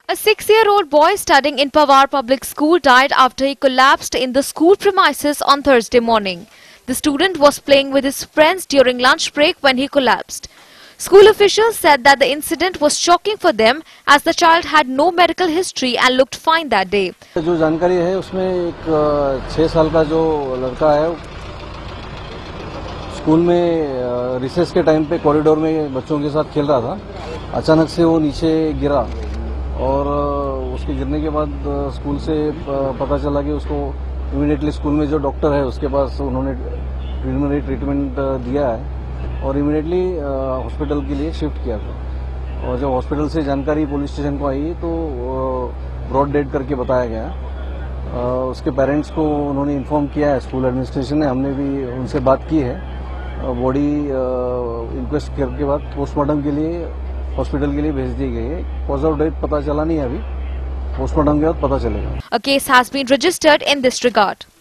A 6-year-old boy studying in Pawar Public School died after he collapsed in the school premises on Thursday morning. The student was playing with his friends during lunch break when he collapsed. School officials said that the incident was shocking for them as the child had no medical history and looked fine that day. जो जानकारी है उसमें एक 6 साल का जो लड़का है स्कूल में रिसेस के टाइम पे कॉरिडोर में बच्चों के साथ खेल रहा था। अचानक से वो नीचे गिरा और उसके गिरने के बाद स्कूल से पता चला कि उसको इमीडिएटली स्कूल में जो डॉक्टर है उसके पास उन्होंने प्रिलिमिनरी ट्रीटमेंट दिया है और इमीडिएटली हॉस्पिटल के लिए शिफ्ट किया था। और जब हॉस्पिटल से जानकारी पुलिस स्टेशन को आई तो ब्रॉड डेड करके बताया गया। उसके पेरेंट्स को उन्होंने इन्फॉर्म किया है स्कूल एडमिनिस्ट्रेशन ने, हमने भी उनसे बात की है। बॉडी इंक्वेस्ट करके बाद पोस्टमार्टम के लिए हॉस्पिटल के लिए भेज दी गई है। कॉज ऑफ डेथ पता चला नहीं है अभी, पोस्टमार्टम के बाद पता चलेगा। A case has been registered in this regard.